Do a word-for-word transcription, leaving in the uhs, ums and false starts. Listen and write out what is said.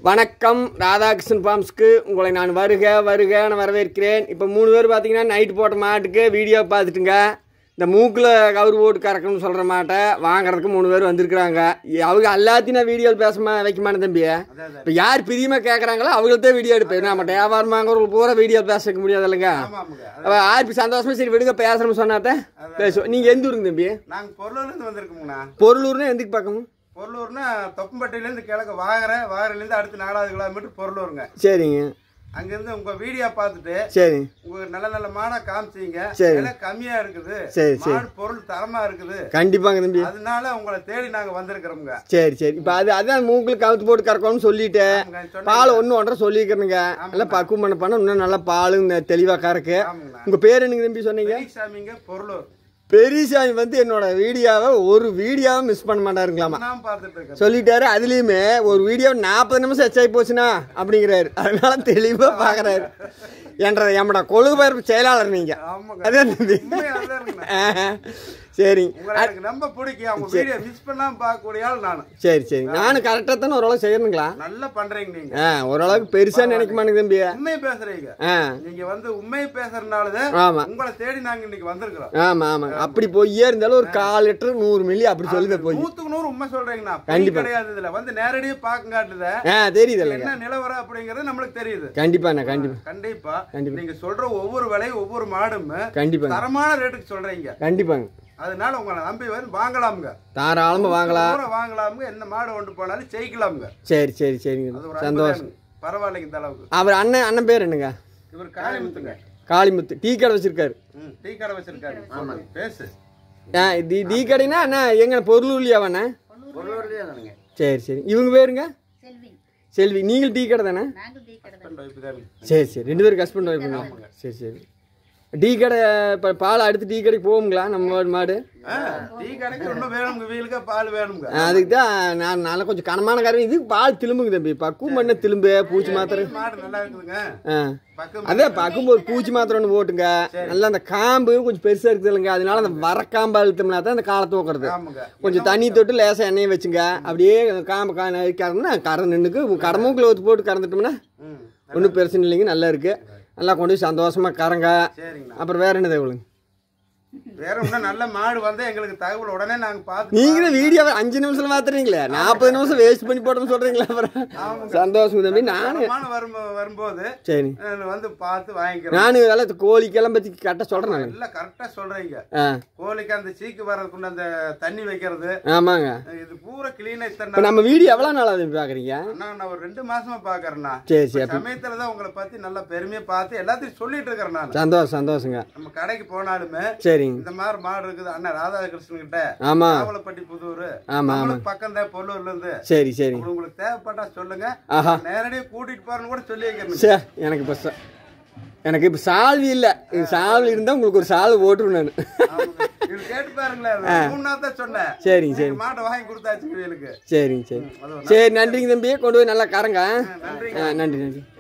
வணக்கம் ராதாகிருஷ்ணன் ஃபார்ம்ஸ்க்கு உங்களை நான் வருக வருக நான் வரவேற்கிறேன். இப்போ மூணு பேர் பார்த்தீங்கன்னா நைட்டு போட்ட மாட்டுக்கு வீடியோ பார்த்துட்டுங்க இந்த மூக்கில் கவுரு போட்டு கறக்கணும்னு சொல்கிற மாட்டை வாங்குறதுக்கு மூணு பேர் வந்திருக்கிறாங்க. அவங்க எல்லாத்தையும் நான் வீடியோவில் பேச வைக்க மாட்டேன் தம்பி. இப்போ யார் பிரியமாக கேட்குறாங்களோ அவங்கள்ட்ட வீடியோ எடுப்பேன். நம்ம வியாபாரம் வாங்குறவங்களுக்கு பூரா வீடியோ பேச வைக்க முடியாது இல்லைங்க. அப்போ யாருக்கு சந்தோஷமா சரி விடுங்க பேசுகிறோம்னு சொன்னாட்ட பேசுவோம். நீங்கள் எந்த ஊருங்க தம்பி? நாங்கள் பொருளூர்லேருந்து வந்திருக்கோங்கண்ணா. பொருளூர்னா எதுக்கு பார்க்கணும்? பொருளூர்னா தொப்பம்பட்டியிலேருந்து கிழக்கு வாகர வாகரிலேருந்து அடுத்து நாலாவது கிலோமீட்டர் பொருளூருங்க. சரிங்க. அங்கேருந்து உங்கள் வீடியோ பார்த்துட்டு சரி உங்களுக்கு நல்ல நல்ல மாடை காமிச்சிங்க. சரி விலை கம்மியாக இருக்குது. சரி சரி மாடு பொருள் தரமாக இருக்குது. கண்டிப்பாங்க தம்பி. அதனால உங்களை தேடி நாங்கள் வந்திருக்கிறோமுங்க. சரி சரி. இப்போ அது அதான் மூக்கில் கவுத்து போட்டு கறக்கணும்னு சொல்லிட்டு பால் ஒன்று ஒன்றரை சொல்லிக்கிறேனுங்க. நல்லா பக்குவம் பண்ண பண்ண இன்னும் நல்லா பால் தெளிவாக கறக்கு. உங்கள் பேர் என்னங்க தம்பி சொன்னீங்க? சாமிங்க பொருளூர். பெரியசாமி வந்து என்னோட வீடியோவை ஒரு வீடியோவை மிஸ் பண்ண மாட்டாருங்களாமா சொல்லிட்டாரு. அதுலேயுமே ஒரு வீடியோ நாற்பது நிமிஷம் எச்சாகி போச்சுன்னா அப்படிங்கிறாரு. அதனால தெளிவாக பார்க்குறாரு. என்ற எம்மட கொழுகு பயிர்ப்பு செயலாளர் நீங்கள். அதே தம்பி. சரி ரொம்ப பிடிக்கும். அவங்க வீடியோ மிஸ் பண்ணாம பார்க்கக்கூடிய ஆள் நான். சரி சரி. நானும் கரெக்டாக தானே ஓரளவு செய்யணுங்களா? நல்லா பண்றீங்க நீங்க. ஆ ஓரளவுக்கு பெருசா நினைக்க மாட்டேங்க தம்பி. உண்மையை பேசுறீங்க. நீங்க வந்து உண்மையை பேசுறதுனாலதான் ஆமா உங்களை தேடி நாங்க இன்னைக்கு வந்திருக்கிறோம். ஆமா ஆமா. அப்படி போயே இருந்தாலும் ஒரு கால் லிட்டர் நூறு மில்லி அப்படி சொல்லுங்க. போய் நூத்துக்கு நூறு உண்மை சொல்றீங்கண்ணா. கண்டிப்பா கிடையாது. இதுல வந்து நேரடியா பாக்க காட்டுத. ஆ தெரியுது என்ன நிலவரம் அப்படிங்கறது நம்மளுக்கு தெரியுது. கண்டிப்பாண்ணா கண்டிப்பா கண்டிப்பா கண்டிப்பா. நீங்க சொல்ற ஒவ்வொரு விலையும் ஒவ்வொரு மாடும் கண்டிப்பா தரமான ரேட்டுக்கு சொல்றீங்க. கண்டிப்பாங்க. அதனால உங்களை நம்பி வந்து வாங்கலாமுங்க. தாராளமா வாங்கலாம் வாங்கலாமுங்க. என்ன மாடு கொண்டு போனாலும் ஜெயிக்கலாமுங்க. சரி சரி சரிங்க. சந்தோஷம். பரவாயில்லைங்க. இந்த அளவுக்கு. அவர் அண்ணன் அண்ணன் பேர் என்னங்க? இவர் காளிமுத்துங்க. காளிமுத்து. டீ கடை வச்சிருக்காரு. டீ கடை வச்சிருக்காரு. ஆமா பேசு. ஆ டி டீ கடைனா அண்ணா எங்க பொருளூர்லையாவாண்ணே? பொருளூர்லயே தானுங்க. சரி சரி. இவங்க பேருங்க? செல்வி. செல்வி. நீங்கள் டீ கடை தானே? சரி சரி. ரெண்டு பேருக்கு ஹஸ்பண்ட் ஒய்ஃபுங்களா? சரி சரி. டீ கடை இப்போ பால் அடுத்து டீ கடைக்கு போகுங்களா நம்ம மாடு? டீ கடைக்கு ஒன்றும் வேணுங்க. வீலுக்கு பால் வேணுங்க. அதுக்கு தான் நான் நல்லா கொஞ்சம் கனமான காரணம் இதுக்கு பால் திரும்புங்க தம்பி. பக்குவம் பண்ண திரும்ப பூச்சி மாத்திரை மாடு நல்லா இருக்குதுங்க. ஆ அதே பக்குவம் ஒரு பூச்சி மாத்திரை ஒன்று போட்டுங்க. நல்லா அந்த காம்பு கொஞ்சம் பெருசாக இருக்குது இல்லைங்க. அதனால அந்த வரக்காம்பு அழுத்தம்னா தான் அந்த காலை தூக்குறது. கொஞ்சம் தண்ணி தொட்டு லேசாக எண்ணெயை வச்சுங்க. அப்படியே காம்பு கா கறந்துன்னா கறந்து நின்றுக்கு கடமுக்கில் ஊற்றி போட்டு கறந்துட்டோம்னா ஒன்றும் பிரச்சனை இல்லைங்க. நல்லா இருக்குது. நல்லா கொண்டு போய் சந்தோஷமா கறங்க. அப்புறம் வேற என்ன தகவலுங்க? வேற ஒன்றும் நல்ல மாடு வந்து எங்களுக்கு தகவல் உடனே நாங்க பார்த்து. நீங்களும் வீடியோவை அஞ்சு நிமிஷம் மாத்துறீங்களே நாற்பது நிமிஷம் வேஸ்ட் பண்ணி போட்டோம்னு சொல்றீங்களா? அப்புறம் சந்தோஷம் தம்பி. நானும் வரும்போது சரி வந்து பார்த்து வாங்கிக்கிறேன். நானும் இதெல்லாம் கோழிக்கெல்லாம் பத்தி கரெக்டாக சொல்றேன். எல்லாம் கரெக்டா சொல்றீங்க. கோழிக்கு அந்த சீக்கு வர்றதுக்குள்ள அந்த தண்ணி வைக்கிறது. ஆமாங்க. இது பூரா கிளீனா. இப்போ நம்ம வீடியோ எவ்வளவு நாளா பாக்குறீங்க? நான் ஒரு ரெண்டு மாசமா பாக்குறேன்னா. சரி சரி. சமயத்துலதான் உங்களை பத்தி நல்லா பெருமையா பார்த்து எல்லாத்தையும் சொல்லிட்டு இருக்கிறேன் நான். சந்தோஷம் சந்தோஷங்க. நம்ம கடைக்கு போனாலுமே சரி இந்த மாதிரி மாடு இருக்குது அண்ணன் ராதாகிருஷ்ணன் கிட்ட. ஆமா காவலப்பட்டி புதூர். ஆமா ஆமா பக்கம் தான் பொருளூர்ல இருந்து. சரி சரி. உங்களுக்கு தேவைப்பட்டா சொல்லுங்க. நேரடியா கூட்டிட்டு போறேன்னு கூட சொல்லி வைக்கிறேன். எனக்கு இப்ப எனக்கு இப்ப சால்வி இல்ல. சால்வி இருந்தா உங்களுக்கு ஒரு சால்வி ஓட்டுருவேன் நான். கேட்டு பாருங்களேன். மூணாவது சொன்னேன். சரிங்க சரி. மாட்டை வாங்கி கொடுத்தாச்சு. சரிங்க சரி. சரி நன்றிங்க தம்பி. கொண்டு போய் நல்லா கறங்க. நன்றி நன்றி.